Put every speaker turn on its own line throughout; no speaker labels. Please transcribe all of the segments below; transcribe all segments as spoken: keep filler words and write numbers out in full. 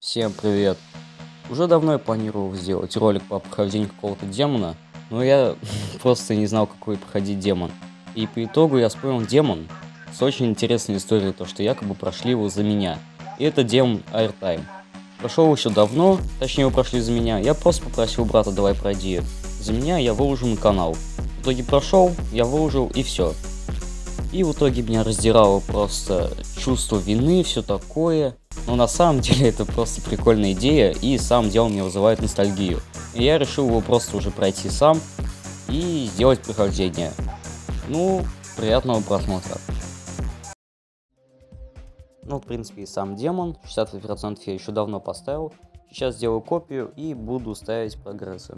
Всем привет! Уже давно я планировал сделать ролик по прохождению какого-то демона, но я просто не знал, какой проходить демон. И по итогу я вспомнил демон с очень интересной историей, то что якобы прошли его за меня. И это демон Airtime. Прошел еще давно, точнее его прошли за меня, я просто попросил брата, давай пройди за меня, я выложил на канал. В итоге прошел, я выложил и все. И в итоге меня раздирало просто чувство вины, все такое. Но на самом деле это просто прикольная идея, и сам дело мне вызывает ностальгию. И я решил его просто уже пройти сам и сделать прохождение. Ну, приятного просмотра. Ну, в принципе, и сам демон, шестьдесят процентов я еще давно поставил. Сейчас сделаю копию и буду ставить прогрессы.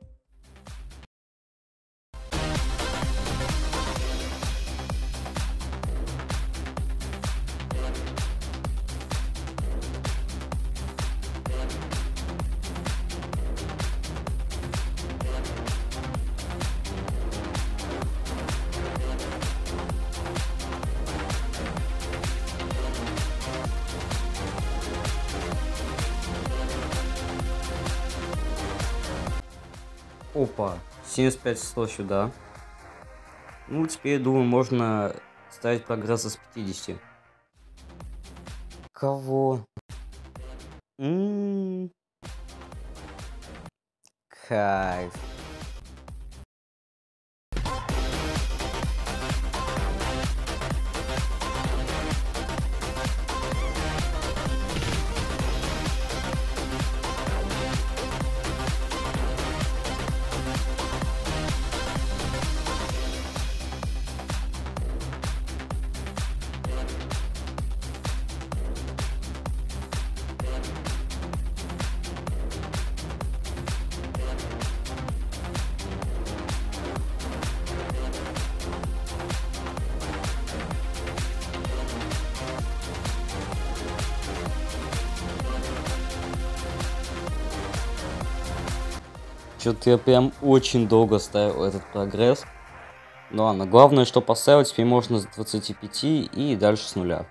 Опа, семьдесят пять сто сюда. Ну, теперь, думаю, можно ставить прогрессы с пятидесяти. Кого? М-м-м. Кайф. Что-то я прям очень долго ставил этот прогресс. Ну ладно, главное, что поставить теперь можно с двадцати пяти и дальше с нуля.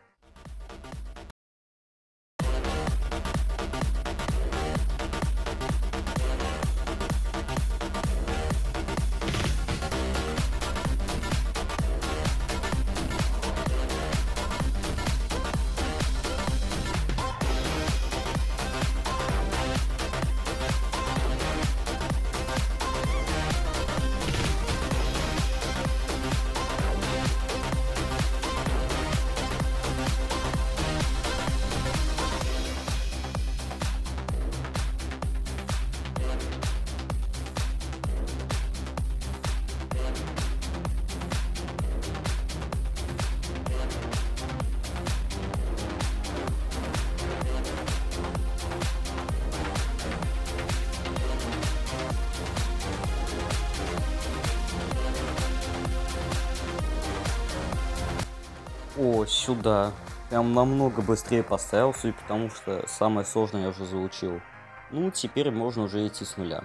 О, сюда. Прям намного быстрее поставил, судя по тому, что самое сложное я уже заучил. Ну, теперь можно уже идти с нуля.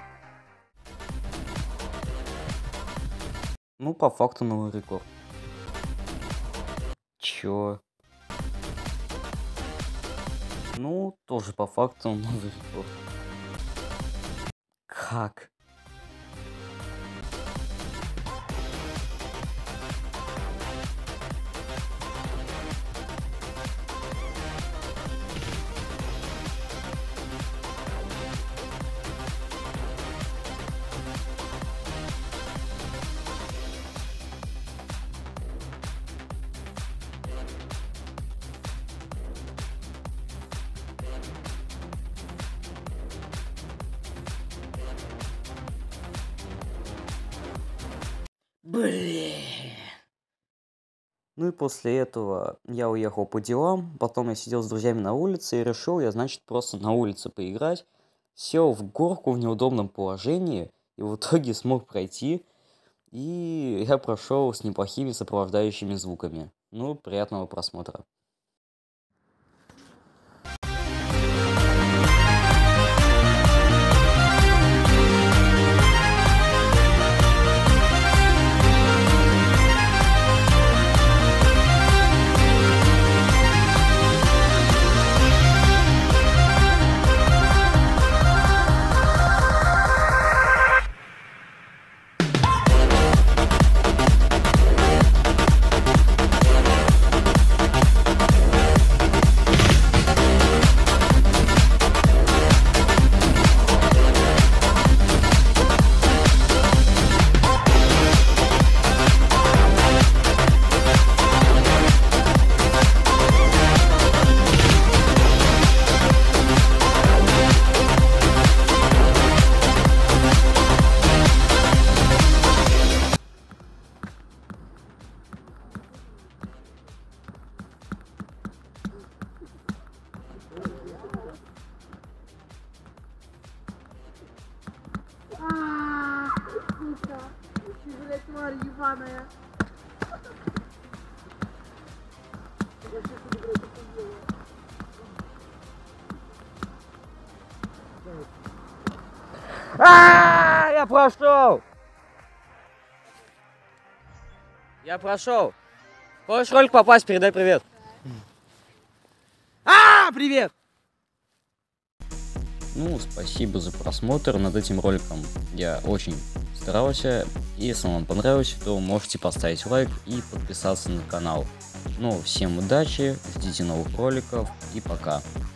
Ну, по факту новый рекорд. Чё? Ну, тоже по факту новый рекорд. Как? Блин. Ну и после этого я уехал по делам, потом я сидел с друзьями на улице и решил я, значит, просто на улице поиграть. Сел в горку в неудобном положении и в итоге смог пройти. И я прошел с неплохими сопровождающими звуками. Ну, приятного просмотра. А, я прошел! Я прошел. Хочешь ролик попасть, передай привет.
А, привет!
Ну, спасибо за просмотр. Над этим роликом я очень старался. Если вам понравилось, то можете поставить лайк и подписаться на канал. Ну, всем удачи, ждите новых роликов и пока.